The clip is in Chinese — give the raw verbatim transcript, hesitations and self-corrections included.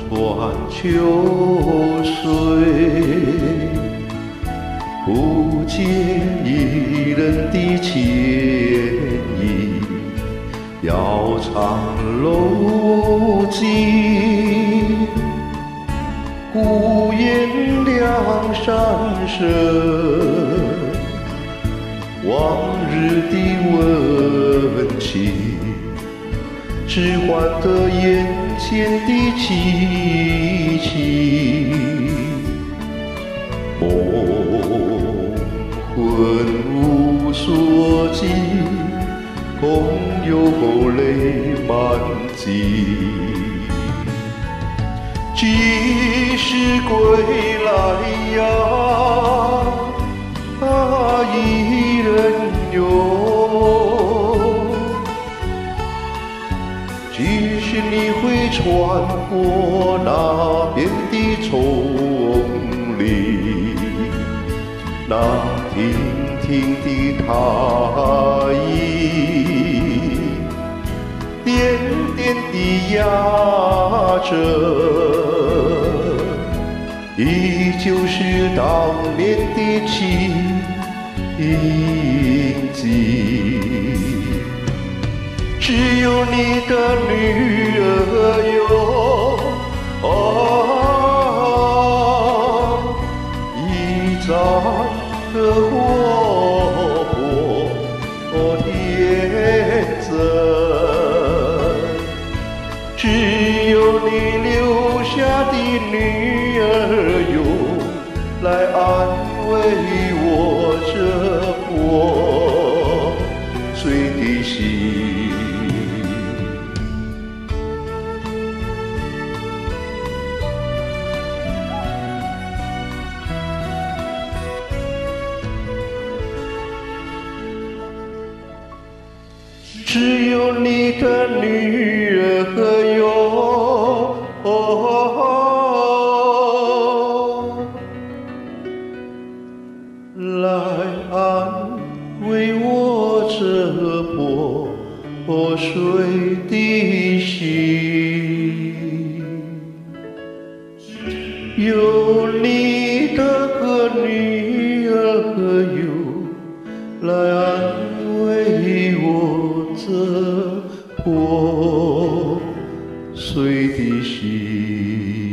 断秋水，不解一人的歉意，遥长楼津，孤雁两山声。往日的温情，只换得眼前的凄凄。梦魂无所寄，空有泪满襟。几时归来呀？啊，一人游。几时你会穿过那边的丛林？那亭亭的踏影，点点地压着，依旧是当年的情景。只有你的女儿哟，啊，一再的活泼天真。只有你留下的女儿哟，来安慰我这破碎的心。只有你的女儿哟，来安慰我这破碎的心。有你的个女儿哟，来安慰我这破碎的心。